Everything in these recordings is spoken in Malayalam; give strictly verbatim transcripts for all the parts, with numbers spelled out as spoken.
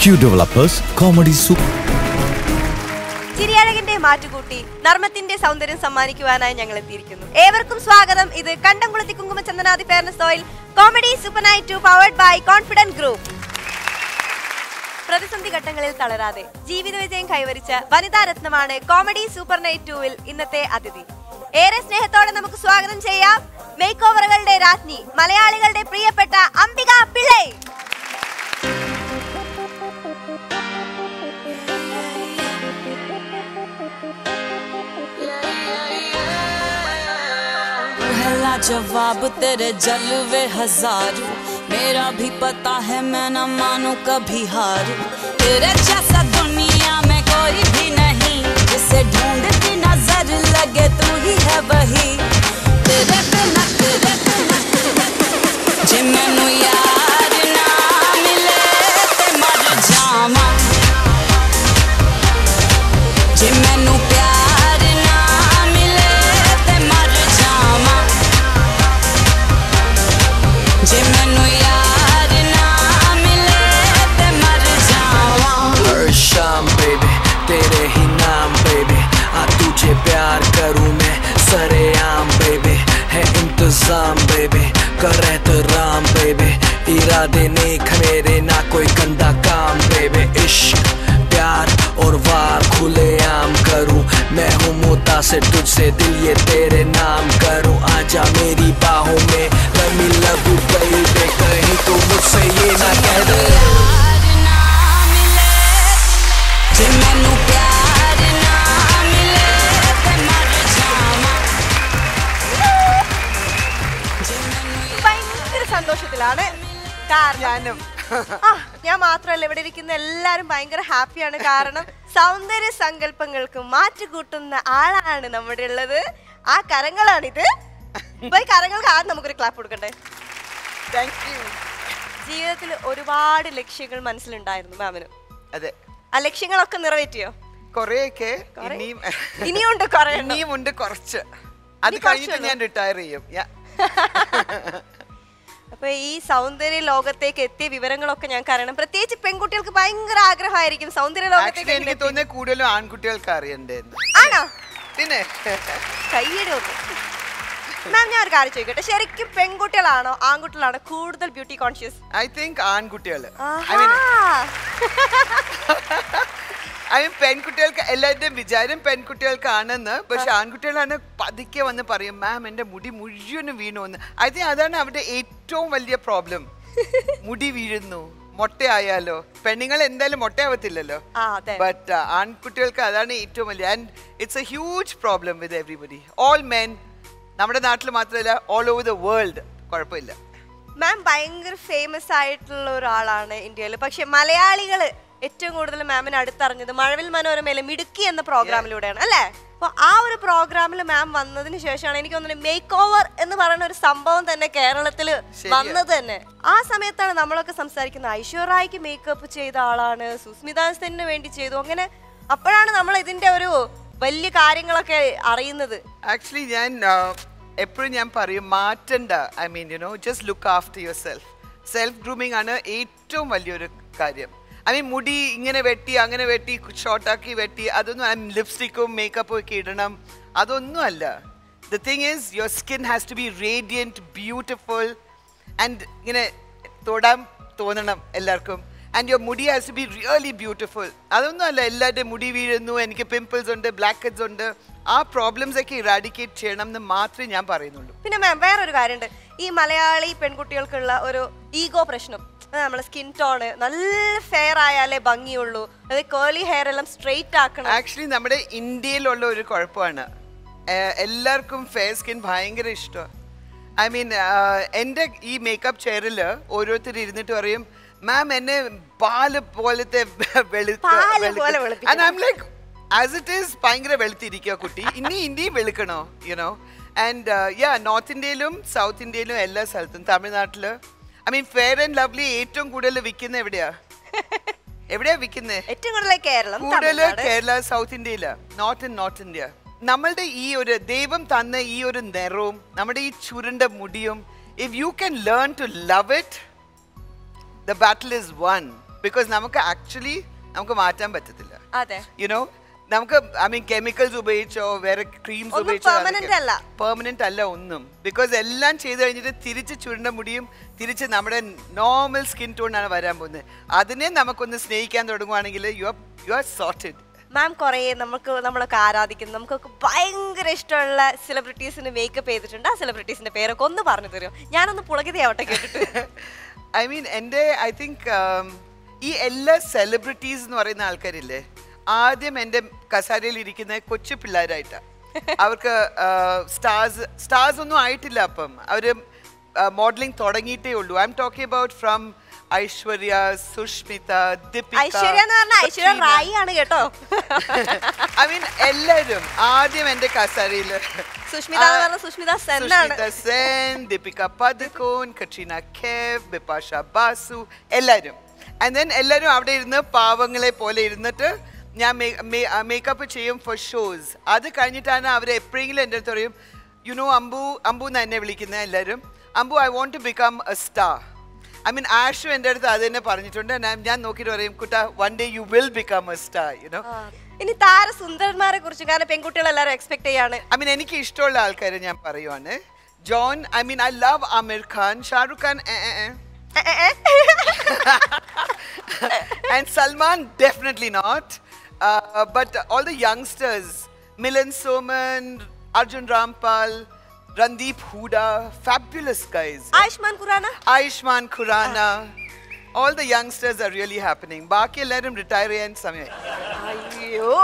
Q Developers Comedy Soup. ചിരിയഴകിന്റെ മാറ്റുകൂട്ടി നർമ്മത്തിന്റെ സൗന്ദര്യം സമ്മാനിക്കുവാനായി ഞങ്ങൾ എത്തിയിരിക്കുന്നു. ഏവർക്കും സ്വാഗതം. ഇത് Kandamkulathy Kunkumachandanadi fairness oil comedy super night two powered by confident group. പ്രതിസന്ധി ഘട്ടങ്ങളിൽ തളരാതെ ജീവിത വിജയം കൈവരിച്ച വനിതാ രത്നമാണ് കോമഡി സൂപ്പർ നൈറ്റ് ടൂവിൽ ഇന്നത്തെ അതിഥി. ഏറെ സ്നേഹത്തോടെ നമുക്ക് സ്വാഗതം ചെയ്യാം മേക്ക് ഓവറുകളുടെ രാജ്ഞി, മലയാളികളുടെ പ്രിയപ്പെട്ട അംബിക പിള്ളൈ. जवाब तेरे जलवे हजार, मेरा भी पता है मैं न मानू कभी हार. तेरे जैसा दुनिया में कोई भी नहीं, जिसे ढूंढती नजर लगे तू ही है वही. तेरे बिना तेरे बिना जे मैनू यार ना मिले ते मर जावा, जे मैनू प्यार ना मिले ते मर जावा, जे मैनू यार ना मिले ते मर जावा. हर शाम बेबी तेरे ही नाम बेबी, आ तुझे प्यार करूं मैं सरेआम बेबी. है इंतजाम बेबी कर एहतराम बेबी, इरादे नेक मेरे ना कोई गंदा काम बेबी. इश्क प्यार और वार खुले आम करूं, मैं हूँ मुतासिर तुझसे दिल ये तेरे नाम करूं. आजा मेरी बाहों में रमी लगू बेबी, कहीं तो मुझसे ये ना कह दे यार ना मिले, जे मैनू प्यार ना मिले ते मर जावा, जे मैनू ഭയങ്കര സന്തോഷത്തിലാണ്. കാരണം ആ ഞാൻ മാത്രമല്ല, ഇവിടെ ഇരിക്കുന്ന എല്ലാരും ഭയങ്കര ഹാപ്പിയാണ്. കാരണം സൗന്ദര്യ സങ്കല്പങ്ങൾക്ക് മാറ്റുകൂട്ടുന്ന ആളാണ് നമ്മുടെ ഉള്ളത്. ആ കരങ്ങളാണിത്. ഇപ്പൊ ഈ കരങ്ങൾക്ക് ആദ്യം നമുക്കൊരു ക്ലാപ്പ് കൊടുക്കണ്ടേ? ജീവിതത്തിൽ ഒരുപാട് ലക്ഷ്യങ്ങൾ മനസ്സിലുണ്ടായിരുന്നു മാമിന്. അതെ, ആ ലക്ഷ്യങ്ങളൊക്കെ നിറവേറ്റിയോ? കൊറേയൊക്കെ കുറെ? ഇനിയും ഇനിയുണ്ട് കുറെ. ഇനിയും ഉണ്ട് കുറച്ച്. അത് ഇനി കഴിഞ്ഞിട്ട് കുറച്ചുള്ളൂ. ഞാൻ റിട്ടയർ ചെയ്യും. Yeah. അപ്പൊ ഈ സൗന്ദര്യ ലോകത്തേക്ക് എത്തിയ വിവരങ്ങളൊക്കെ ഞങ്ങൾക്ക് അറിയണം. പ്രത്യേകിച്ച് പെൺകുട്ടികൾക്ക് ഭയങ്കര ആഗ്രഹമായിരിക്കും സൗന്ദര്യ Actually, ലോകത്തേക്ക് എനിക്ക് തോന്നുന്നത് കൂടുതലും ആൺകുട്ടികൾക്ക് അറിയണ്ടേന്ന്. ആണോ? പിന്നെ കയ്യുടെ ഒന്ന് മാം, ഞാൻ ഒരു കാര്യം ചോദിക്കട്ടെ, ശരിക്കും പെൺകുട്ടികളാണോ ആൺകുട്ടികളാണോ കൂടുതൽ ബ്യൂട്ടി കോൺഷ്യസ്? ഐ തിങ്ക് ആൺകുട്ടികള് ഐ മീൻ ഐ മീൻ പെൺകുട്ടികൾക്ക് എല്ലാവരുടെയും വിചാരം പെൺകുട്ടികൾക്കാണെന്ന്. പക്ഷെ ആൺകുട്ടികളാണ് പതുക്കെ വന്ന് പറയും മാം എന്റെ മുടി മുഴുവനും വീണു എന്ന്. ഐ തിങ്ക് അതാണ് അവരുടെ ഏറ്റവും വലിയ പ്രോബ്ലം. മുടി വീഴുന്നു, മൊട്ടയായാലോ. പെണ്ണുങ്ങൾ എന്തായാലും മൊട്ടയാവത്തില്ലല്ലോ. ബട്ട് ആൺകുട്ടികൾക്ക് അതാണ് ഏറ്റവും വലിയ. And it's a huge problem with everybody, all men. നമ്മുടെ നാട്ടിൽ മാത്രമല്ല, ഓൾ ഓവർ ദ വേൾഡ്. കുഴപ്പമില്ല. മാം ഭയങ്കര ഫേമസ് ആയിട്ടുള്ള ഒരാളാണ് ഇന്ത്യയിൽ. പക്ഷെ മലയാളികള് ഏറ്റവും കൂടുതൽ മാമിനെ അടുത്തറിഞ്ഞത് മഴവിൽ മനോരമയിലെ മിടുക്കി എന്ന പ്രോഗ്രാമിലൂടെയാണ് അല്ലേ? അപ്പൊ ആ ഒരു പ്രോഗ്രാമിൽ മാം വന്നതിന് ശേഷമാണ് എനിക്ക് തോന്നുന്നത് മേക്ക് ഓവർ എന്ന് പറയുന്ന ഒരു സംഭവം തന്നെ കേരളത്തിൽ വന്നത് തന്നെ. ആ സമയത്താണ് നമ്മളൊക്കെ സംസാരിക്കുന്നത് ഐശ്വര്യയ്ക്ക് മേക്കപ്പ് ചെയ്ത ആളാണ്, സുസ്മിത സെന്നിന് വേണ്ടി ചെയ്തു, അങ്ങനെ അപ്പോഴാണ് നമ്മൾ ഇതിന്റെ ഒരു വലിയ കാര്യങ്ങളൊക്കെ അറിയുന്നത്. ആക്ച്വലി ഞാൻ എപ്പോഴും ഞാൻ പറയും മാറ്റണ്ട. I mean you know just look after yourself. Self grooming ആണ് ഏറ്റവും വലിയൊരു കാര്യം. ഐ മീൻ മുടി ഇങ്ങനെ വെട്ടി അങ്ങനെ വെട്ടി ഷോർട്ടാക്കി വെട്ടി അതൊന്നും, ലിപ്സ്റ്റിക്കും മേക്കപ്പും ഒക്കെ ഇടണം, അതൊന്നും അല്ല. The thing is your skin has to be radiant, beautiful and ഇങ്ങനെ തൊടാൻ തോന്നണം എല്ലാവർക്കും. ആൻഡ് യുവർ മുടി has to be really beautiful. അതൊന്നും അല്ല എല്ലാവരുടെയും മുടി വീഴുന്നു, എനിക്ക് പിമ്പിൾസ് ഉണ്ട്, ബ്ലാക്ക് ഹെഡ്സ് ഉണ്ട്. ആ പ്രോബ്ലംസ് ഒക്കെ ഇറാഡിക്കേറ്റ് ചെയ്യണം എന്ന് മാത്രമേ ഞാൻ പറയുന്നുള്ളൂ. പിന്നെ മാം വേറൊരു കാര്യമുണ്ട്, ഈ മലയാളി പെൺകുട്ടികൾക്കുള്ള ഒരു ഈഗോ പ്രശ്നം. നമ്മളെ സ്കിൻ ടോണ് നല്ല ഫെയർ ആയാലേ ഭംഗിയുള്ളൂ, അതായത് കേർലി ഹെയർ എല്ലാം സ്ട്രെയിറ്റ് ആക്കണം. ആക്ച്വലി നമ്മുടെ ഇന്ത്യയിലുള്ള ഒരു കുഴപ്പമാണ്, എല്ലാവർക്കും ഫെയർ സ്കിൻ ഭയങ്കര ഇഷ്ടമാണ്. ഐ മീൻ എൻ്റെ ഈ മേക്കപ്പ് ചെയറിൽ ഓരോരുത്തർ ഇരുന്നിട്ട് പറയും മാം എന്നെ പാല് പോലത്തെ ആസ് ഇറ്റ് ഈസ് ഭയങ്കര വെളുത്തിരിക്കുക കുട്ടി, ഇനി ഇനിയും വെളുക്കണോ യുനോ. ആൻഡ് യാ നോർത്ത് ഇന്ത്യയിലും സൗത്ത് ഇന്ത്യയിലും എല്ലാ സ്ഥലത്തും, തമിഴ്നാട്ടില് I mean fair and lovely ഏറ്റവും കൂടുതൽ വിൽക്കുന്നത് എവിടെയാ എവിടെയാ വിൽക്കുന്നത്? ഏറ്റവും കൂടുതൽ കേരളം, കൂടുതൽ കേരള, സൗത്ത് ഇന്ത്യയില്, നോർത്ത് ഇൻ നോർത്ത് ഇന്ത്യ. നമ്മളുടെ ഈ ഒരു ദൈവം തന്ന ഈ ഒരു നിറവും നമ്മുടെ ഈ ചുരുണ്ട മുടിയും, if you can learn to love it, the battle is won. Because നമുക്ക് ആക്ച്വലി നമുക്ക് മാറ്റാൻ പറ്റത്തില്ല. അതെ, യുനോ നമുക്ക് ഐ മീൻ കെമിക്കൽസ് ഉപയോഗിച്ചോ വേറെ ക്രീംസ് ഉപയോഗിച്ചോ പെർമനന്റ് അല്ല ഒന്നും. ബിക്കോസ് എല്ലാം ചെയ്ത് കഴിഞ്ഞിട്ട് തിരിച്ച് ചുരുണ്ട മുടിയും തിരിച്ച് നമ്മുടെ നോർമൽ സ്കിൻ ടോണാണ് വരാൻ പോകുന്നത്. അതിനെ നമുക്കൊന്ന് സ്നേഹിക്കാൻ തുടങ്ങുവാണെങ്കിൽ you are you are sorted. Ma'am കുറേ നമുക്ക് നമ്മളൊക്കെ ആരാധിക്കുന്നു, നമുക്കൊക്കെ ഭയങ്കര ഇഷ്ടമുള്ള സെലിബ്രിറ്റീസിന് മേക്കപ്പ് ചെയ്തിട്ടുണ്ട്. ആ സെലിബ്രിറ്റീസിന്റെ പേരൊക്കെ ഒന്ന് പറഞ്ഞു തരുമോ? ഞാനൊന്ന് പുളകിതയാവട്ടെ കേട്ടിട്ട്. ഐ മീൻ എൻ്റെ ഐ തിങ്ക് ഈ എല്ലാ സെലിബ്രിറ്റീസ് എന്ന് പറയുന്ന ആൾക്കാരില്ലേ, ആദ്യം എൻ്റെ കസാരയിൽ ഇരിക്കുന്ന കൊച്ചു പിള്ളേരായിട്ടാണ്. അവർക്ക് സ്റ്റാർസ് സ്റ്റാർസ് ഒന്നും ആയിട്ടില്ല, അപ്പം അവർ മോഡലിംഗ് തുടങ്ങിയിട്ടേ ഉള്ളൂ. I'm talking about from Aishwarya, Sushmita, Deepika. Aishwarya എന്ന് പറഞ്ഞാൽ ഐശ്വര്യ റായി ആണ് കേട്ടോ. ഐ മീൻ എല്ലാവരും ആദ്യം എൻ്റെ കസാരയിൽ സുഷ്മിത എന്ന് പറഞ്ഞാൽ സുഷ്മിത സെൻ ആണ്. സുഷ്മിത സെൻ, ദീപിക പദുക്കോൺ, കട്രീന കൈഫ്, ബിപാഷ ബാസു, എല്ലാവരും. ആൻഡ് ദെൻ എല്ലാവരും അവിടെ ഇരുന്ന് പാവങ്ങളെ പോലെ ഇരുന്നിട്ട് ഞാൻ മേക്കപ്പ് ചെയ്യും ഫോർ ഷോസ്. അത് കഴിഞ്ഞിട്ടാണ് അവർ എപ്പോഴെങ്കിലും എൻ്റെ അടുത്ത് പറയും, യു നോ അമ്പു അമ്പു എന്ന് എന്നെ വിളിക്കുന്നത് എല്ലാവരും. Ambu I want to become a star. I mean Ashu എൻ്റെ അടുത്ത് അത് തന്നെ പറഞ്ഞിട്ടുണ്ട്. ഞാൻ നോക്കിയിട്ട് പറയും, കുട്ട one day you will become a star, you know. ഇനി താര സുന്ദരന്മാരെ കുറിച്ച്, കാരണം പെൺകുട്ടികൾ എല്ലാവരും എക്സ്പെക്ട് ചെയ്യാണ്. ഐ മീൻ എനിക്ക് ഇഷ്ടമുള്ള ആൾക്കാരെ ഞാൻ പറയുവാണ്. John, I mean I love Aamir Khan, Shahrukh Khan, and Salman definitely not. Uh, but all the youngsters, Milan Soman, Arjun Rampal, Randeep Hooda, fabulous guys. Ayushmann Khurrana? Ayushmann Khurrana. All the youngsters are really happening. Baaki ellarum retire cheyan samay. Ayyo.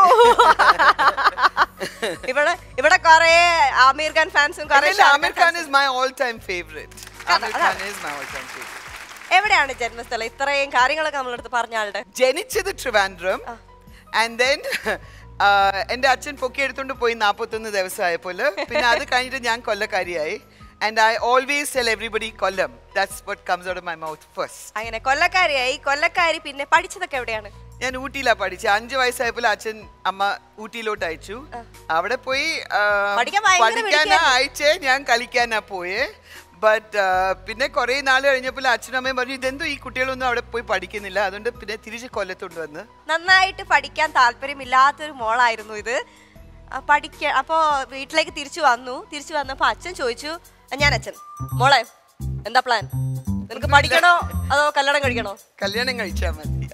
Ivada ivada kore Aamir Khan fans um kore. Aamir Khan is my all time favorite. Aamir Khan is my all time favorite. എവിടെയാണ് ജന്മസ്ഥലം? ഇത്രയും കാര്യങ്ങളൊക്കെ നമ്മളടുത്ത് പറഞ്ഞ ആളുടെ. ജനിച്ചത് ട്രിവാൻഡ്രം. ആൻഡ് ദെൻ എൻ്റെ അച്ഛൻ പൊക്കി എടുത്തുകൊണ്ട് പോയി നാൽപ്പത്തൊന്ന് ദിവസമായപ്പോൾ. പിന്നെ അത് കഴിഞ്ഞിട്ട് ഞാൻ കൊല്ലക്കാരിയായി. And I always tell everybody Kollam. That's what comes out of my mouth first. അങ്ങനെ കൊല്ലക്കാരിയായി. കൊല്ലക്കാരി പിന്നെ പഠിച്ചതൊക്കെ എവിടെയാണ്? ഞാൻ ഊട്ടിയിലാണ് പഠിച്ചത്. അഞ്ച് വയസ്സായപ്പോൾ അച്ഛൻ അമ്മ ഊട്ടിയിലോട്ട് അയച്ചു. അവിടെ പോയി പഠിക്കാനാ അയച്ചേ, ഞാൻ കളിക്കാനാ പോയേ. ബട്ട് പിന്നെ കുറേ നാൾ കഴിഞ്ഞപ്പോൾ അച്ഛനും അമ്മയും പറഞ്ഞു, ഇതെന്തോ ഈ കുട്ടികളൊന്നും അവിടെ പോയി പഠിക്കുന്നില്ല, അതുകൊണ്ട് പിന്നെ തിരിച്ച് കൊല്ലത്തോണ്ട് വന്ന്. നന്നായിട്ട് പഠിക്കാൻ താല്പര്യമില്ലാത്തൊരു മോളായിരുന്നു ഇത്. പഠിക്കാൻ അപ്പോൾ വീട്ടിലേക്ക് തിരിച്ചു വന്നു. തിരിച്ചു വന്നപ്പോൾ അച്ഛൻ ചോദിച്ചു, ഞാൻ അച്ഛൻ മോളെ എന്താ പ്ലാൻ, നിനക്ക് പഠിക്കണോ അതോ കല്യാണം കഴിക്കണോ? കല്യാണം കഴിച്ചാൽ മതി.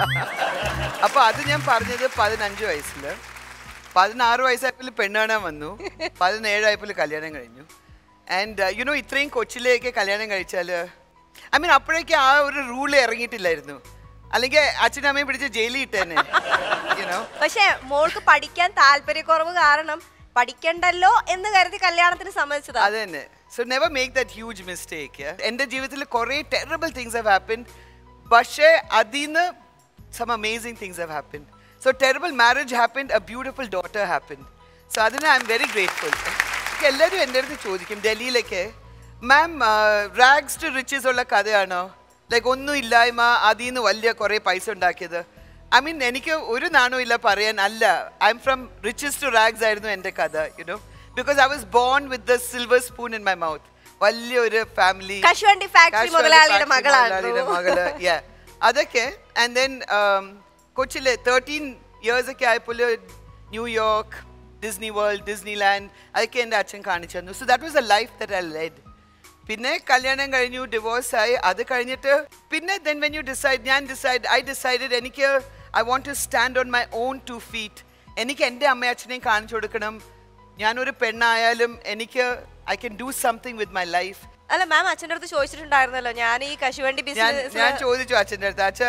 അപ്പൊ അത് ഞാൻ പറഞ്ഞത് പതിനഞ്ച് വയസ്സില്. പതിനാറ് വയസ്സായപ്പോൾ പെണ്ണ് കാണാൻ വന്നു. പതിനേഴായപ്പോൾ കല്യാണം കഴിഞ്ഞു. ആൻഡ് യുനോ ഇത്രയും കൊച്ചിലേക്ക് കല്യാണം കഴിച്ചാൽ ഐ മീൻ അപ്പോഴേക്ക് ആ ഒരു റൂള് ഇറങ്ങിയിട്ടില്ലായിരുന്നു. അല്ലെങ്കിൽ അച്ഛനും അമ്മയും പിടിച്ച് ജയിലിൽ ഇട്ടേനെ. യുനോ പക്ഷേ മോൾക്ക് പഠിക്കാൻ താല്പര്യക്കുറവ് കാരണം പഠിക്കണ്ടല്ലോ എന്ന് കരുതി കല്യാണത്തിന് സമ്മതിച്ചത്. അത് തന്നെ. So never make that huge mistake. എൻ്റെ ജീവിതത്തിൽ കുറേ ടെറബിൾ തിങ്സ് ഹാവ് ഹാപ്പൻഡ്, പക്ഷേ അതിന്ന് some amazing things have happened. So terrible marriage happened, a beautiful daughter happened. So adina I am very grateful. എല്ലാവരും എൻ്റെ അടുത്ത് ചോദിക്കും ഡൽഹിയിലേക്ക്, മാം റാഗ്സ് ടു റിച്ചസ് ഉള്ള കഥയാണോ, ലൈക്ക് ഒന്നും ഇല്ലായ്മ അതിൽ നിന്ന് വലിയ കുറേ പൈസ ഉണ്ടാക്കിയത്? ഐ മീൻ എനിക്ക് ഒരു നാണവും ഇല്ല പറയാൻ. അല്ല, I'm from riches to rags ആയിരുന്നു എൻ്റെ കഥ. You know because I was born with the silver spoon in my mouth. വലിയൊരു ഫാമിലി, കശുവണ്ടി ഫാക്ടറി മുതലാളിയുടെ മകള്, യാ അതൊക്കെ. ആൻഡ് ദെൻ കൊച്ചിലെ തേർട്ടീൻ ഇയേഴ്സ് ഒക്കെ ആയപ്പോൾ New York, Disney world, Disneyland അതൊക്കെ എൻ്റെ അച്ഛൻ കാണിച്ചു തന്നു. So that was a life that I led. പിന്നെ കല്യാണം കഴിഞ്ഞു, ഡിവോഴ്സ് ആയി. അത് കഴിഞ്ഞിട്ട് പിന്നെ ദെൻ വെൻ യു ഡിസൈഡ്, ഞാൻ ഡിസൈഡ് ഐ ഡിസൈഡഡ് എനിക്ക് I want to stand on my own two feet. എനിക്ക് എൻ്റെ അമ്മയും അച്ഛനെയും കാണിച്ചു കൊടുക്കണം. ഞാനൊരു പെണ്ണായാലും എനിക്ക് I can do something with my life. അല്ല മാം അച്ഛൻ്റെ അടുത്ത് ചോദിച്ചിട്ടുണ്ടായിരുന്നല്ലോ ഞാൻ ഈ കശുവണ്ടി ബിസിനസ്. ഞാൻ ചോദിച്ചു അച്ഛൻ്റെ അടുത്ത്, അച്ഛ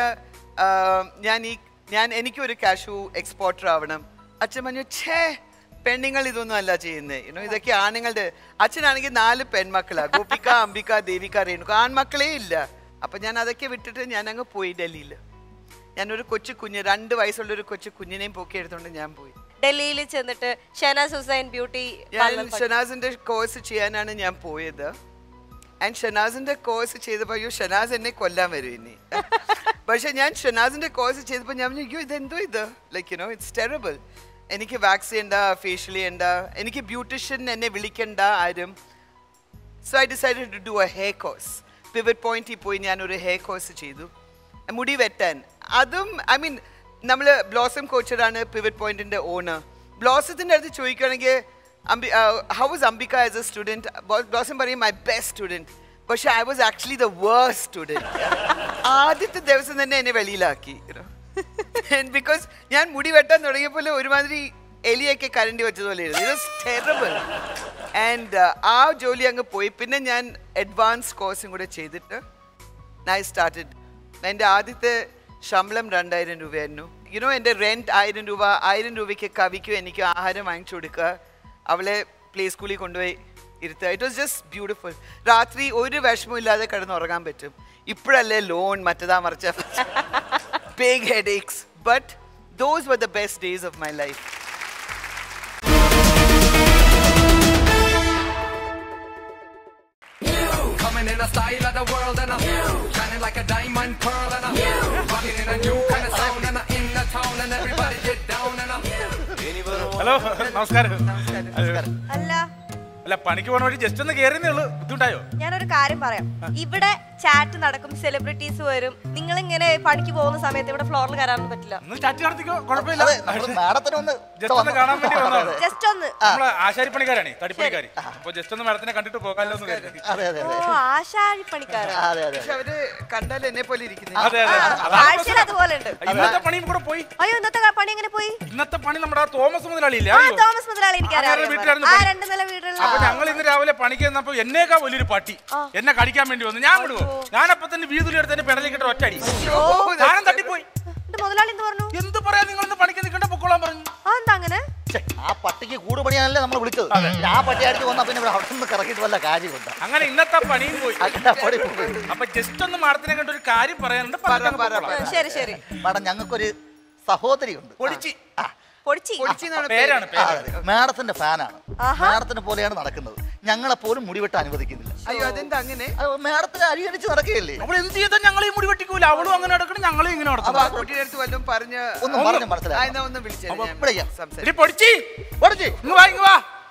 ഞാൻ ഈ ഞാൻ എനിക്കൊരു കാഷു എക്സ്പോർട്ടർ ആവണം. അച്ഛൻ പറഞ്ഞു, ഛേ പെണ്ണുങ്ങൾ ഇതൊന്നും അല്ല ചെയ്യുന്നത്, യുനോ ഇതൊക്കെ ആണുങ്ങളുടെ. അച്ഛനാണെങ്കിൽ നാല് പെൺമക്കളാ, ഗോപിക, അംബിക, ദേവിക, രേണുക, ആൺമക്കളേ ഇല്ല. അപ്പൊ ഞാൻ അതൊക്കെ വിട്ടിട്ട് ഞാൻ അങ്ങ് പോയി ഡൽഹിയിൽ. ഞാനൊരു കൊച്ചു കുഞ്ഞ്, രണ്ട് വയസ്സുള്ളൊരു കൊച്ചു കുഞ്ഞിനെയും പൊക്കി എടുത്തോണ്ട് ഞാൻ പോയി ഡൽഹിയിൽ ചെന്നിട്ട് ഷനാസ് ഹുസൈൻ ബ്യൂട്ടി. ഞാൻ ഷനാസിന്റെ കോഴ്സ് ചെയ്യാനാണ് ഞാൻ പോയത്. ആൻഡ് ഷനാസിന്റെ കോഴ്സ് ചെയ്തപ്പോൾ അയ്യോ ഷനാസ് എന്നെ കൊല്ലാൻ വരും ഇനി. പക്ഷെ ഞാൻ ഷനാസിന്റെ കോഴ്സ് ചെയ്തപ്പോൾ ഞാൻ പറഞ്ഞു, അയ്യോ ഇതെന്തോ ഇത്, ലൈക്ക് യുനോ ഇറ്റ്സ് ടെറബിൾ. എനിക്ക് വാക്സ് ചെയ്യണ്ട, ഫേഷ്യൽ ചെയ്യണ്ട, എനിക്ക് ബ്യൂട്ടീഷ്യൻ എന്നെ വിളിക്കണ്ട ആരും. So I decided to do a hair course. Pivot പോയിന്റിൽ പോയി ഞാനൊരു ഹെയർ കോഴ്സ് ചെയ്തു. മുടി വെട്ടാൻ. അതും ഐ മീൻ നമ്മൾ ബ്ലോസം കോച്ചറാണ് പിവറ്റ് പോയിന്റിന്റെ ഓണർ. ബ്ലോസത്തിന്റെ അടുത്ത് ചോദിക്കുകയാണെങ്കിൽ Ambi how was Ambika as a student, Blossom പറയും മൈ ബെസ്റ്റ് സ്റ്റുഡൻറ്. പക്ഷെ I was actually the worst student. ആദ്യത്തെ ദിവസം തന്നെ എന്നെ വെളിയിലാക്കി. ബിക്കോസ് ഞാൻ മുടി വെട്ടാൻ തുടങ്ങിയപ്പോൾ ഒരുമാതിരി എലിയൊക്കെ കരണ്ടി വെച്ചതുപോലെ ഇറ്റ് വാസ് ടെറബിൾ. ആൻഡ് ആ ജോലി അങ്ങ് പോയി. പിന്നെ ഞാൻ അഡ്വാൻസ് കോഴ്സും കൂടെ ചെയ്തിട്ട് ഐ സ്റ്റാർട്ടഡ്. എൻ്റെ ആദ്യത്തെ ശമ്പളം രണ്ടായിരം രൂപയായിരുന്നു. യുനോ എൻ്റെ റെൻറ്റ് ആയിരം രൂപ. ആയിരം രൂപയ്ക്ക് കവിക്കും എനിക്ക് ആഹാരം വാങ്ങിച്ചു കൊടുക്കുക, അവളെ പ്ലേ സ്കൂളിൽ കൊണ്ടുപോയി ഇരുത്തുക. It was just beautiful. രാത്രി ഒരു വിഷമവും ഇല്ലാതെ കിടന്നുറങ്ങാൻ പറ്റും. ഇപ്പോഴല്ലേ ലോൺ മറ്റതാ മറിച്ച big headaches. But those were the best days of my life. Coming in a style of the world and I'm shining like a diamond pearl and I'm rocking in a new kind of sound and I'm in the town and everybody get down and I'm hello നമസ്കാരം. അല്ല അല്ല പണിക്ക് പോണ വഴി ജസ്റ്റ് ഒന്ന് കേറിയേ ഉള്ളൂ, ബുദ്ധിമുട്ടായോ? ഞാനൊരു കാര്യം പറയാം. ഇവിടെ ചാറ്റ് നടക്കും, സെലിബ്രിറ്റീസ് വരും. നിങ്ങൾ ഇങ്ങനെ പണിക്ക് പോകുന്ന സമയത്ത് ഇവിടെ ഫ്ലോറിൽ കയറാനൊന്നും പറ്റില്ല. ഒന്ന് ചാറ്റ് നടത്തിക്കോ, കുഴപ്പമില്ല. ജസ്റ്റ് ഒന്ന് കാണാൻ വേണ്ടി വന്നതാണ്. ജസ്റ്റ് ഒന്ന് നമ്മള് ആശാരിപ്പണിക്കാരാണ്, തടിപ്പണിക്കാര്. അപ്പൊ ജസ്റ്റ് ഒന്ന് മാഡത്തിനെ കണ്ടിട്ട് പോകാമല്ലോ എന്ന് കരുതി. ഓ ആശാരി പണിക്കാരൻ. പക്ഷെ അവര് കണ്ടാൽ എന്നെ പോലെ ഇരിക്കുന്നു. അതെ അതെ, ആഴ്ചയിൽ അതുപോലെ ഉണ്ട്. ഇന്നത്തെ പണിയും കൂടെ പോയി. അയ്യോ ഇന്നത്തെ പണി എങ്ങനെ പോയി? ഇന്നത്തെ പണി നമ്മുടെ തോമസ് മുതലാളിയില്ലേ, ആ തോമസ് മുതലാളി എനിക്കറിയാം. വീട്ടിലായിരുന്നു. ആ രണ്ട് നില വീടുള്ള. അപ്പൊ ഞങ്ങൾ ഇന്ന് രാവിലെ പണിക്ക് വന്നപ്പോ എന്നേക്കാ വലിയൊരു പട്ടി എന്നെ കടിക്കാൻ വേണ്ടി വന്നു. ഞാൻ വിടുവോ? ഞാനപ്പോ തന്നെ വീതിലെടുത്ത് തന്നെ പെടലിക്കിട്ട് ഒറ്റടി ഞാനും തട്ടിപ്പോയി. മുതലാളി എന്ത് പറഞ്ഞു? എന്ത് പറയാ, നിങ്ങളൊന്ന് പണിക്ക് നിൽക്കണ്ട പൊക്കോളാൻ പറഞ്ഞു. അതെന്താ അങ്ങനെ? ആ പട്ടിക്ക് കൂട് പണിയാനല്ലേ നമ്മൾ വിളിച്ചത്. ആ പട്ടി അടിച്ച് വന്നാ പിന്നെ അവിടെ നിന്ന് കറക്കിയിട്ട് വല്ല കാര്യമുണ്ട്. അങ്ങനെ ഇന്നത്തെ പണിയും പോയി. പണി പോയി. അപ്പൊ ജസ്റ്റ് ഒന്ന് മാഡത്തിനെ കണ്ട ഒരു കാര്യം പറയാനുണ്ട്. ശരി ശരി മാഡം ഞങ്ങൾക്കൊരു സഹോദരിയുണ്ട്. പൊടിച്ചി പേരാണ്. മാഡത്തിന്റെ ഫാനാണ്. മാഡത്തിനെ പോലെയാണ് നടക്കുന്നത്. ഞങ്ങളെ പോലും മുടിവെട്ട് അനുവദിക്കുന്നില്ല. അയ്യോ അതെന്താ അങ്ങനെ? മാഡത്തിന് അരിയടിച്ച് നടക്കുകയല്ലേ. അവിടെ എന്ത് ചെയ്താൽ ഞങ്ങളെ മുടി വെട്ടിക്കൂല. അവളും അങ്ങനെ നടക്കണം, ഞങ്ങളും ഇങ്ങനെ നടക്കണം. ആ കുട്ടിയുടെ അടുത്ത് വല്ലതും പറഞ്ഞ് ഒന്നും പറഞ്ഞ് മനസ്സിലായി. ഒന്ന് വിളിച്ചു പൊടിച്ചി പൊടിച്ചി ഇങ്ങ് വാ ഇങ്ങ് വാ.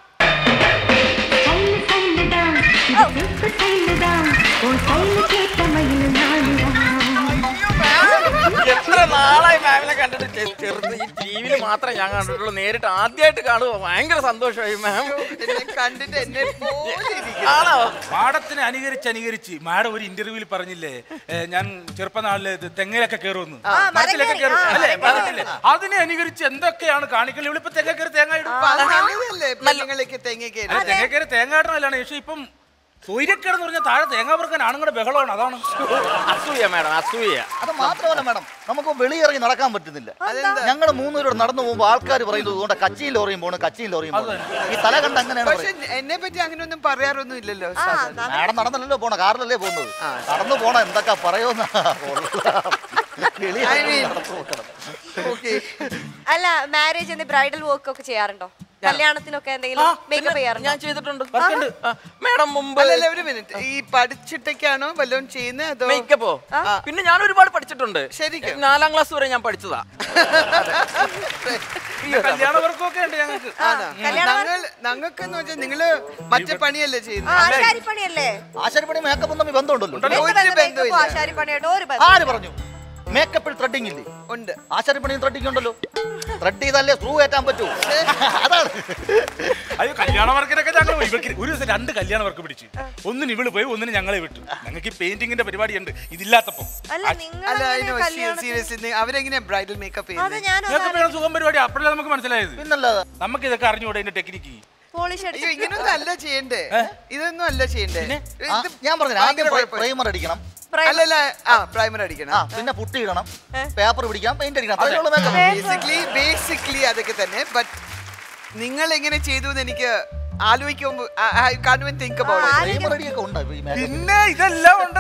എത്ര നാളായി മാമിനെ കണ്ടിട്ട്. ചെറുത് ഈ ടി വിയിൽ മാത്രമേ ഞാൻ കണ്ടിട്ടുള്ളൂ, നേരിട്ട് ആദ്യമായിട്ട് കാണുക. ഭയങ്കര സന്തോഷമായി മാം കണ്ടിട്ട്. എന്നെ ആണോ? മാഡത്തിനെ അനുകരിച്ച് അനുകരിച്ച് മാഡം ഒരു ഇന്റർവ്യൂവിൽ പറഞ്ഞില്ലേ, ഞാൻ ചെറുപ്പനാളില് തെങ്ങയിലൊക്കെ കയറുമെന്ന്, മരത്തിലൊക്കെ കയറും അല്ലേ പറഞ്ഞിട്ടില്ലേ? അതിനെ അനുകരിച്ച് എന്തൊക്കെയാണ് കാണിക്കല്. ഇവളിപ്പോ തെങ്ങ കയറി തേങ്ങ ഇടും. തെങ്ങ തെങ്ങ കയറി തേങ്ങ ഇടണല്ലാണ്. പക്ഷെ ഇപ്പം സൂര്യക്കേടെന്ന് പറഞ്ഞാൽ താഴെ തേങ്ങ പറക്കാൻ ആണുങ്ങളുടെ ബഹളമാണ്. അതാണ് അസൂയ മാഡം, അസൂയ. അത് മാത്രമല്ല മാഡം, നമുക്ക് വെളിയിറങ്ങി നടക്കാൻ പറ്റുന്നില്ല. ഞങ്ങൾ മൂന്നുപേരോട് നടന്നു പോകുമ്പോൾ ആൾക്കാർ പറയുന്നത് കൊണ്ട് കച്ചിയിൽ ലോറിയും പോകണം, കച്ചിയിൽ ലോറിയും പോകണം. ഈ തല കണ്ട് അങ്ങനെയാണ്. പക്ഷെ എന്നെ പറ്റി അങ്ങനെയൊന്നും പറയാറൊന്നും ഇല്ലല്ലോ. മാഡം നടന്നല്ലോ പോണ, കാറിലല്ലേ പോകുന്നത്. നടന്നു പോണ എന്തൊക്കെ പറയുന്ന. അല്ല മാരേജ് ബ്രൈഡൽ വർക്ക് ഒക്കെ ചെയ്യാറുണ്ടോ? കല്യാണത്തിനൊക്കെ എന്തെങ്കിലും മേക്കപ്പ് ചെയ്യാറുണ്ടോ? ഞാൻ ചെയ്തിട്ടുണ്ട് മാഡം മുമ്പ്. ഒരു മിനിറ്റ്, ഈ പഠിച്ചിട്ടൊക്കെയാണോ വല്ലതും ചെയ്യുന്നത് അതോ മേക്കപ്പോ? പിന്നെ ഞാൻ ഒരുപാട് പഠിച്ചിട്ടുണ്ട്. ശരിക്കും നാലാം ക്ലാസ് വരെ ഞാൻ പഠിച്ചതാ. കല്യാണ വർക്കൊക്കെ ഉണ്ട് ഞങ്ങൾക്ക്. ഞങ്ങൾക്കെന്ന് വെച്ചാൽ നിങ്ങള് മറ്റേ പണിയല്ലേ ചെയ്യുന്നത്? ആശാരിപ്പണിയല്ലേ? ആശാരിപ്പണി മേക്കപ്പും തമ്മിൽ ബന്ധമുണ്ടല്ലോ. ആശാരിപ്പണിയായിട്ട് ഒരു ബന്ധം. ആര് പറഞ്ഞു? മേക്കപ്പിൽ ത്രെഡിങ് ഇല്ലേ? ഉണ്ട്. ആശാരിപ്പണിയും ത്രെഡിങ് ഉണ്ടല്ലോ. ത്രെഡ് ചെയ്തല്ലേ സ്ക്രൂ കയറ്റാൻ പറ്റൂ. അതാണ്. അയ്യോ കല്യാണ വർക്കിനൊക്കെ ഞങ്ങൾ ഒരു ദിവസം രണ്ട് കല്യാണ വർക്ക് പിടിച്ചു. ഒന്നിന് ഇവള് പോയി, ഒന്നിന് ഞങ്ങളെ വിട്ടു. ഞങ്ങൾക്ക് ഈ പെയിന്റിങ്ങിന്റെ പരിപാടി ഉണ്ട്. ഇതില്ലാത്തപ്പോ അവരെങ്ങനെ ബ്രൈഡൽ മേക്കപ്പ് ചെയ്യുന്നത്? സുഖം പരിപാടി. അപ്പോഴല്ലേ നമുക്ക് മനസ്സിലായത്. പിന്നല്ലാതെ നമുക്ക് ഇതൊക്കെ അറിഞ്ഞുകൂടെ ഇതിന്റെ ടെക്നിക്ക്. ഇങ്ങനൊന്നും അല്ല ചെയ്യണ്ടേ, ഇതൊന്നും അല്ല ചെയ്യണ്ടേ. ഞാൻ പറഞ്ഞു ആദ്യം പ്രൈമർ അടിക്കണം. അല്ലല്ല ആ പ്രൈമർ അടിക്കണം, പിന്നെ പുട്ടി ഇടണം, പേപ്പർ പിടിക്കാം, പെയിന്റ് അടിക്കണം. ബേസിക്കലി ബേസിക്കലി അതൊക്കെ തന്നെ. ബട്ട് നിങ്ങൾ എങ്ങനെ ചെയ്തു എന്ന് എനിക്ക് ആലോചിക്കുമ്പോ പിന്നെ ഇതെല്ലാം ഉണ്ട്.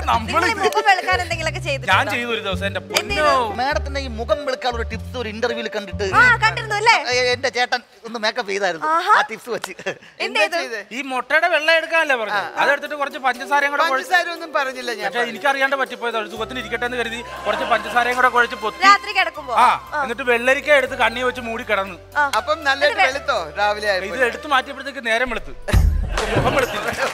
ഞാൻ ചെയ്തു ഒരു ദിവസം എന്റെ മാഡത്തിന്റെ ഈ മുഖം വെളുക്കാനുള്ള ഒരു ടിപ്സ് ഒരു ഇന്റർവ്യൂവിൽ കണ്ടിട്ട് എന്റെ ചേട്ടൻ ഒന്ന് മേക്കപ്പ് ചെയ്തായിരുന്നു. ആ ടിപ്സ് വെച്ച് ഈ മുട്ടയുടെ വെള്ളം എടുക്കാനല്ലേ പറഞ്ഞു. അതെടുത്തിട്ട് കുറച്ച് പഞ്ചസാരയും കൂടെ പഞ്ചസാര ഒന്നും പറഞ്ഞില്ല ഞാൻ. പക്ഷെ എനിക്കറിയാണ്ട് പറ്റിപ്പോയത്. സുഖത്തിന് ഇരിക്കട്ടെ എന്ന് കരുതി കുറച്ച് പഞ്ചസാരയും കൂടെ കുഴച്ച് പൊത്തി. ആ എന്നിട്ട് വെള്ളരിക്ക എടുത്ത് കണ്ണി വെച്ച് മൂടി കിടന്നു. അപ്പം നല്ല വെളുത്തോ രാവിലെ? ഇത് എടുത്ത് മാറ്റിയപ്പോഴത്തേക്ക് നേരം വെളുത്ത്, മുഖം വെളുത്തില്ല. പിന്നെ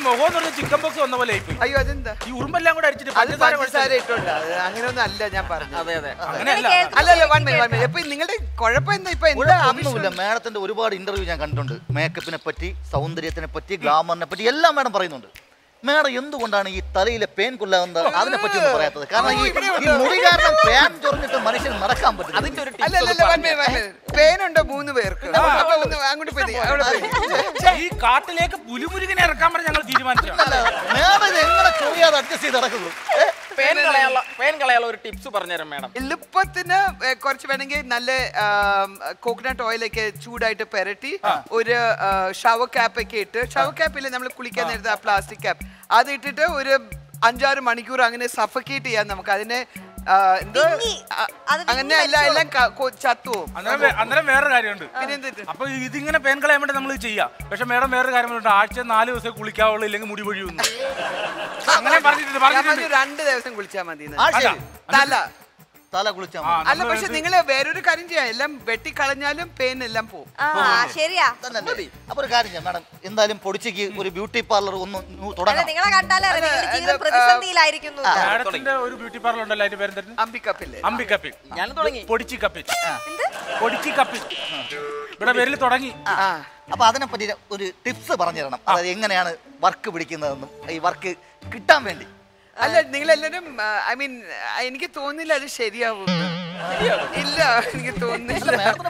മുഖം എന്ന് പറഞ്ഞ ചിക്കൻ ബോക്സ് വന്ന പോലെ ആയിപ്പോയി. അയ്യോ അതെന്താ ഈ ഉറുമ്പെല്ലാം കൂടെ അടിച്ചിട്ട് അത് പഞ്ചസാര ഇട്ടുണ്ട്. അങ്ങനെയൊന്നും അല്ല ഞാൻ പറഞ്ഞു. അതെ അതെ അങ്ങനെയല്ല. അല്ലല്ല വൺ മിനിറ്റ് വൺ മിനിറ്റ്. ഇപ്പൊ നിങ്ങളുടെ കുഴപ്പം എന്താ? ഇപ്പൊ എന്താ ഒന്നുമില്ല. മാഡത്തിന്റെ ഒരുപാട് ഇന്റർവ്യൂ ഞാൻ കണ്ടിട്ടുണ്ട്. മേക്കപ്പിനെ പറ്റി, സൗന്ദര്യത്തിനെ പറ്റി, ഗ്ലാമറിനെ പറ്റി എല്ലാം മാഡം പറയുന്നുണ്ട്. മാഡം എന്തുകൊണ്ടാണ് ഈ തലയിലെ പേൻ കൊല്ലാവുന്നത് അതിനെ പറ്റി ഒന്നും പറയാത്തത്? കാരണം ഈ ഈ മുടി കാരണം പേൻ ചൊറിഞ്ഞിട്ട് മനുഷ്യൻ നടക്കാൻ പറ്റും. അതിന്റെ ഒരു പേനുണ്ടോ മൂന്ന് പേർക്ക്? അപ്പൊ ഒന്ന് അങ്ങോട്ട് പോയി അവിടെ പോയി. ഈ കാട്ടിലേക്ക് പുലിമുരുകനെ ഇറക്കാൻ പറഞ്ഞ് ഞങ്ങൾ തീരുമാനിച്ചു. മാഡം ഇത് എങ്ങനെ ചൊറിയാതെ അഡ്ജസ്റ്റ് ചെയ്ത് നടക്കുന്നു? പേൻ കളയാനുള്ള പേൻ കളയാനുള്ള ഒരു ടിപ്സ് പറഞ്ഞുതരാം മാഡം. എളുപ്പത്തിന് കുറച്ച് വേണമെങ്കിൽ നല്ല കോക്കനട്ട് ഓയിലൊക്കെ ചൂടായിട്ട് പെരട്ടി ഒരു ഷവർ ക്യാപ്പ് ഒക്കെ ഇട്ട്, ഷവർ ക്യാപ്പില്ലേ നമ്മൾ കുളിക്കാൻ നേരത്തെ ആ പ്ലാസ്റ്റിക് ക്യാപ്പ്, അത് ഇട്ടിട്ട് ഒരു അഞ്ചാറ് മണിക്കൂർ അങ്ങനെ സഫക്കേറ്റ് ചെയ്യാം നമുക്ക്. അതിനെ എന്തോ അങ്ങനെ എല്ലാം എല്ലാം ചത്തുവും. അന്നേരം വേറൊരു കാര്യമുണ്ട്. അപ്പൊ ഇതിങ്ങനെ പേൻ കളയാൻ വേണ്ടി നമ്മൾ ചെയ്യാം. പക്ഷെ മേഡം വേറൊരു കാര്യമുണ്ട്. ആഴ്ച നാല് ദിവസം കുളിക്കാവുള്ളൂ, ഇല്ലെങ്കിൽ മുടി പൊഴിയുന്നു. അങ്ങനെ പറഞ്ഞിട്ടുണ്ട്. രണ്ട് ദിവസം കുളിച്ചാൽ മതി. തല തല കുളിച്ചാൽ അല്ല, പക്ഷെ നിങ്ങള് വേറൊരു കാര്യം ചെയ്യാം. എല്ലാം വെട്ടിക്കളഞ്ഞാലും പെയിൻ എല്ലാം പോകും. ശരിയാ. അപ്പൊ ഒരു കാര്യം ചെയ്യാം മാഡം, എന്തായാലും പൊടിച്ചേക്ക് ഒരു ബ്യൂട്ടി പാർലർ ഒന്ന് തുടങ്ങാം. നിങ്ങളെ കണ്ടാലേ ജീവിതം പ്രതിസന്ധിയിലായിരിക്കുന്നു. ഒരു ബ്യൂട്ടി പാർലർ ഉണ്ടല്ലോ, അതിന്റെ പേര് അമ്പിക്കപ്പില്ലേ? അമ്പിക്കപ്പിൽ ഞാൻ തുടങ്ങി. പൊടിച്ചി കപ്പിൽ പൊടിച്ചി കപ്പിൽ ഇവിടെ പേരിൽ തുടങ്ങി. അപ്പൊ അതിനെ പറ്റി ഒരു ടിപ്സ് പറഞ്ഞു തരണം. അതായത് എങ്ങനെയാണ് വർക്ക് പിടിക്കുന്നതെന്നും ഈ വർക്ക് കിട്ടാൻ വേണ്ടി. അല്ല, നിങ്ങളെല്ലാരും ഐ മീൻ എനിക്ക് തോന്നില്ല അത് ശരിയാവും. ഇല്ല, എനിക്ക് തോന്നുന്നില്ല.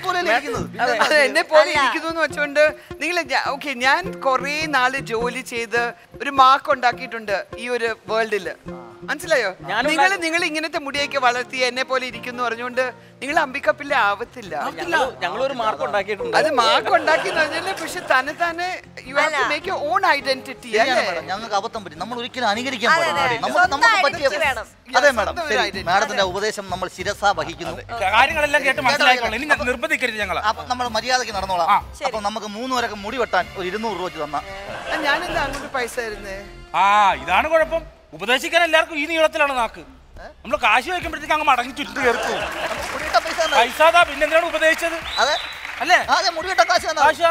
എന്നെ പോലെ ഇരിക്കുന്നു എന്ന് വെച്ചോണ്ട് നിങ്ങൾ ഓക്കെ. ഞാൻ കൊറേ നാള് ജോലി ചെയ്ത് ഒരു മാർക്ക് ഉണ്ടാക്കിയിട്ടുണ്ട് ഈ ഒരു വേൾഡില്. മനസ്സിലായോ? നിങ്ങൾ നിങ്ങൾ ഇങ്ങനത്തെ മുടിയൊക്കെ വളർത്തി എന്നെ പോലെ ഇരിക്കുന്നു പറഞ്ഞുകൊണ്ട് നിങ്ങൾ അമ്പിക്കപ്പില്ലേ ആവത്തില്ല. ഞങ്ങളൊരു മാർക്ക് ഉണ്ടാക്കിയിട്ടുണ്ട്. അത് മാർക്ക് ഉണ്ടാക്കി പക്ഷെ തന്നെ തന്നെ you have to make your own identity. ഞങ്ങൾക്ക് അബദ്ധം പറ്റി. നമ്മൾ ഒരിക്കലും അനുകരിക്കാൻ പാടില്ല. നമുക്ക് പറ്റിയ അതെ മാഡം. മാഡത്തിന്റെ ഉപദേശം നമ്മൾ ശിരസാ വഹിക്കുന്നു. കാര്യങ്ങളെല്ലാം കേട്ട് മനസ്സിലായിക്കോളൂ. ഇനി നിർബന്ധിക്കരുത് ഞങ്ങൾ. അപ്പൊ നമ്മൾ മര്യാദക്ക് നടന്നോളാം. അപ്പൊ നമുക്ക് മൂന്ന് പേരൊക്കെ മുടി വെട്ടാൻ ഒരു ഇരുന്നൂറ് രൂപ വെച്ച് തന്നാ. ഞാനെന്താ അങ്ങോട്ട് പൈസ തരുന്നേ? ആ ഇതാണ് കുഴപ്പം. ഉപദേശിക്കാൻ എല്ലാവർക്കും ഈ നീളത്തിലാണ് നാക്ക്. നമ്മള് കാശ് വയ്ക്കുമ്പോഴത്തേക്ക് അങ്ങ് മടങ്ങി ചുറ്റു കയറും. പൈസ പിന്നെന്താണ് ഉപദേശിച്ചത്? അതെ അല്ലേ? അതെ, മുടി വെട്ടാൻ കാശ്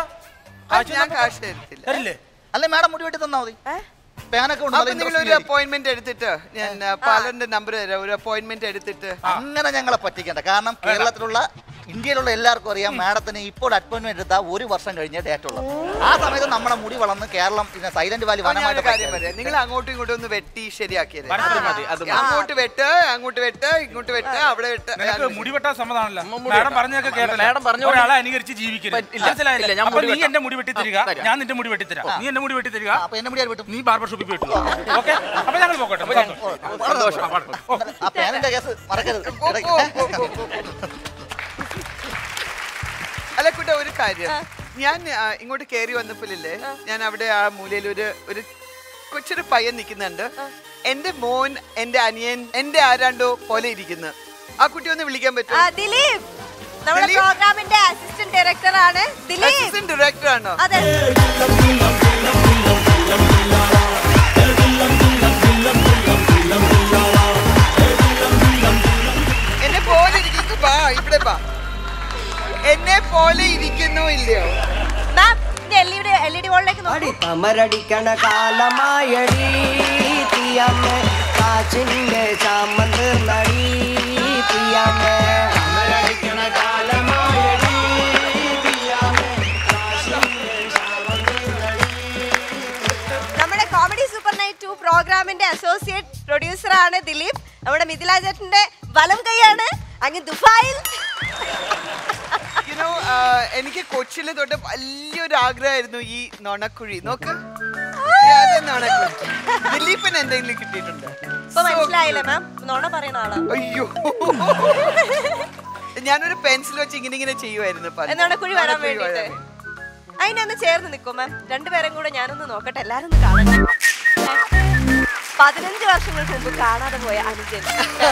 തരില്ലേ? അല്ലേ മാഡം? മുടി വെട്ടി തന്നാ മതി. ഒരു അപ്പോയിന്റ്മെന്റ് എടുത്തിട്ട് ഞാൻ പാലറിന്റെ നമ്പർ തരാം. ഒരു അപ്പോയിന്റ്മെന്റ് എടുത്തിട്ട് അങ്ങനെ ഞങ്ങളെ പറ്റിക്കണ്ട. കാരണം കേരളത്തിലുള്ള ഇന്ത്യയിലുള്ള എല്ലാവർക്കും അറിയാം മാഡത്തിന് ഇപ്പോൾ അപ്പോയിന്റ്മെന്റ് എടുത്താൽ ഒരു വർഷം കഴിഞ്ഞ ഡേറ്റ് ഉള്ളത്. ആ സമയത്ത് നമ്മുടെ മുടി വളർന്ന് കേരളം പിന്നെ സൈലന്റ് വാലി വനമായിട്ട് കാര്യം പറയാം. നിങ്ങൾ അങ്ങോട്ടും ഇങ്ങോട്ടും ഒന്ന് വെട്ടി ശരിയാക്കിയത്. അങ്ങോട്ട് വെട്ട്, അങ്ങോട്ട് വെട്ട്, ഇങ്ങോട്ട് വെട്ട്, അവിടെ വെട്ട്. മുടി വെട്ടാൻ സമ്മതമാണല്ലോ. മാഡം പറഞ്ഞൊക്കെ കേട്ടല്ലേ? ഒരാളെ അനുകരിച്ച് ജീവിക്കരുത്. മനസ്സിലായില്ല? അപ്പൊ നീ എന്റെ മുടി വെട്ടി തരിക, ഞാൻ നിന്റെ മുടി വെട്ടി തരാം. നീ എന്റെ മുടി വെട്ടി തരിക, നീ ബാർബർ ഷോപ്പിൽ പോയിട്ട്. ഓക്കെ, അപ്പൊ ഞങ്ങൾ പോകട്ടെ. അല്ല കുട്ട, ഒരു കാര്യം. ഞാൻ ഇങ്ങോട്ട് കയറി വന്നപ്പോഴില്ലേ, ഞാൻ അവിടെ ആ മൂലയിൽ ഒരു ഒരു കൊച്ചൊരു പയ്യൻ നിൽക്കുന്നുണ്ട്. എന്റെ മോൻ, എന്റെ അനിയൻ, എന്റെ ആരാണ്ടോ പോലെ ഇരിക്കുന്നു. ആ കുട്ടി ഒന്ന് വിളിക്കാൻ പറ്റുമോ? ദിലീപ്, നമ്മുടെ പ്രോഗ്രാമിന്റെ അസിസ്റ്റന്റ് ഡയറക്ടർ ആണ് ദിലീപ്. അസിസ്റ്റന്റ് ഡയറക്ടർ ആണോ? അതെ. എന്നെ പോലെ ഇരിക്കുന്നു. ബാ ഇവിടെ ബാ. എന്നെ പോലെ ഇരിക്കുന്നു ഇല്ലയോ? അമരടിക്കണ കാലമായടി തീയമ്മേ കാച്ചിന്റെ ചാമന്ത് നടി തീയമ്മേ അമരടിക്കണ കാലമായടി തീയമ്മേ കാച്ചിന്റെ ചാമന്ത് നടി. നമ്മുടെ കോമഡി സൂപ്പർ നൈറ്റ് ടു പ്രോഗ്രാമിന്റെ അസോസിയേറ്റ് പ്രൊഡ്യൂസർ ആണ് ദിലീപ്. നമ്മുടെ മിഥില ചേട്ടന്റെ വലം കൈയാണ് അങ്ങ് ദുബായിൽ. എനിക്ക് കൊച്ചിലെ തൊട്ട് വലിയൊരു ആഗ്രഹമായിരുന്നു ഈ നൊണക്കുഴി. നോക്ക്, ദിലീപിന് എന്തെങ്കിലും കിട്ടിയിട്ടുണ്ട്? മനസ്സിലായില്ലേ മാം? നോണ പറയുന്ന ആളാ. അയ്യോ, ഞാനൊരു പെൻസിൽ വെച്ച് ഇങ്ങനെ ഇങ്ങനെ ചെയ്യുമായിരുന്നു. നൊണക്കുഴി വരാൻ വേണ്ടിട്ട് അതിനൊന്ന് ചേർന്ന് നിൽക്കും മാം. രണ്ടുപേരും കൂടെ ഞാനൊന്ന് നോക്കട്ടെ, എല്ലാരും ഒന്ന് കാണട്ടെ. പതിനഞ്ച് വർഷങ്ങൾക്ക് മുമ്പ് കാണാതെ പോയ അനുജൻ.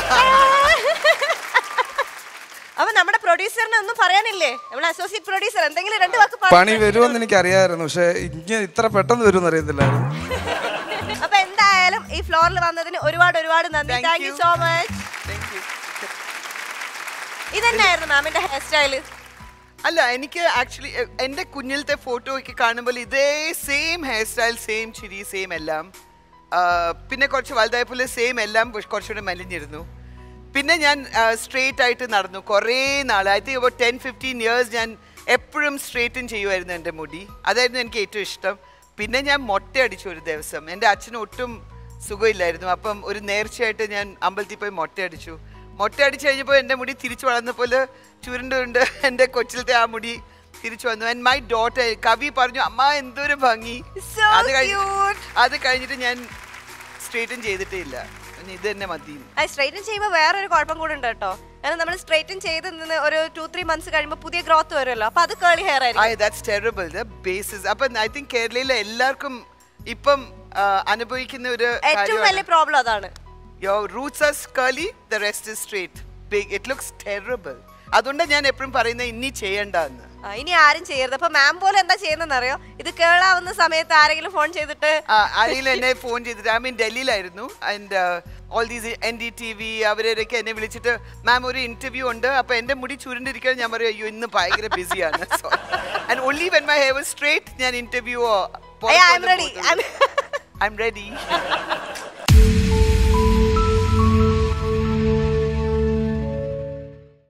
അപ്പൊ നമ്മുടെ പ്രൊഡ്യൂസറിനെ ഒന്നും പറയാനില്ലേ? നമ്മുടെ അസോസിയേറ്റ് പ്രൊഡ്യൂസർ എന്തെങ്കിലും രണ്ട് വാക്ക് പണി വരുമെന്ന് എനിക്ക് അറിയാമായിരുന്നു, പക്ഷെ ഇങ്ങനെ ഇത്ര പെട്ടെന്ന് വരുമെന്ന് അറിയത്തില്ലായിരുന്നു. അപ്പൊ എന്തായാലും ഈ ഫ്ലോറിൽ വന്നതിന് ഒരുപാട് ഒരുപാട് നന്ദി. Thank you so much. ഇതന്നെയായിരുന്നു മാമിന്റെ ഹെയർ സ്റ്റൈല്. അല്ല എനിക്ക് ആക്ച്വലി എൻ്റെ കുഞ്ഞിലത്തെ ഫോട്ടോ ഒക്കെ കാണുമ്പോൾ ഇതേ സെയിം ഹെയർ സ്റ്റൈൽ സെയിം ചിരി സെയിം എല്ലാം. പിന്നെ കുറച്ച് വലുതായപ്പോൾ സെയിം എല്ലാം കുറച്ചുകൂടെ മെലിഞ്ഞിരുന്നു. പിന്നെ ഞാൻ സ്ട്രെയിറ്റ് ആയിട്ട് നടന്നു കുറേ നാൾ. I think about ten fifteen years ഞാൻ എപ്പോഴും സ്ട്രെയിറ്റൻ ചെയ്യുമായിരുന്നു എൻ്റെ മുടി. അതായിരുന്നു എനിക്ക് ഏറ്റവും ഇഷ്ടം. പിന്നെ ഞാൻ മൊട്ടയടിച്ചു ഒരു ദിവസം. എൻ്റെ അച്ഛന് ഒട്ടും സുഖമില്ലായിരുന്നു. അപ്പം ഒരു നേർച്ചയായിട്ട് ഞാൻ അമ്പലത്തിൽ പോയി മൊട്ടയടിച്ചു. മൊട്ടയടിച്ച് കഴിഞ്ഞപ്പോൾ എൻ്റെ മുടി തിരിച്ചു വളർന്നപ്പോൾ ചുരുണ്ടുണ്ട് എൻ്റെ കൊച്ചിലത്തെ ആ മുടി തിരിച്ചു വന്നു. ആൻഡ് മൈ ഡോട്ടർ കവി പറഞ്ഞു അമ്മ എന്തൊരു ഭംഗി. അത് കഴിഞ്ഞ് അത് കഴിഞ്ഞിട്ട് ഞാൻ സ്ട്രെയിറ്റൻ ചെയ്തിട്ടേ ഇല്ല. ഇത് തന്നെ മതി. സ്ട്രെയിറ്റൻ ചെയ്യുമ്പോൾ വേറൊരു കുഴപ്പം കൂടെ ഉണ്ട് കേട്ടോ. കാരണം നമ്മൾ സ്ട്രെയിറ്റൻ ചെയ്ത് നിന്ന് ഒരു ടു ത്രീ മന്ത്സ് കഴിയുമ്പോൾ പുതിയ ഗ്രോത്ത് വരുമല്ലോ. അപ്പൊ അത് കേളി ഹെയർ ആയിരിക്കും. That's terrible. The basis. അപ്പൊ ഐ തിങ്ക് കേരളയിലെ എല്ലാവർക്കും ഇപ്പം അനുഭവിക്കുന്ന ഒരു ഏറ്റവും വലിയ പ്രോബ്ലം അതാണ്. Your roots are curly, the rest is straight. Big. It looks terrible. അതുകൊണ്ട് ഞാൻ എപ്പോഴും പറയുന്നത് ഇനി ചെയ്യണ്ടെന്ന്. ഇനി ആരും ചെയ്യരുത്. അപ്പൊ മാം പോലെ എന്താ ചെയ്യുന്നതെന്ന് അറിയോ? ഇത് കേളാവുന്ന സമയത്ത് ആരെങ്കിലും ഫോൺ ചെയ്തിട്ട് ആരെങ്കിലും എന്നെ ഫോൺ ചെയ്തിട്ട് ഐ മീൻ ഡൽഹിയിലായിരുന്നു. And all these N D T V അവരൊക്കെ എന്നെ വിളിച്ചിട്ട് മാം ഒരു ഇന്റർവ്യൂ ഉണ്ട്, അപ്പൊ എന്റെ മുടി ചുരുണ്ടിരിക്കാൻ ഞാൻ പറയും അയ്യോ ഇന്ന് ഭയങ്കര ബിസിയാണ്. And only when my hair was straight ഞാൻ interview I am ready I am ready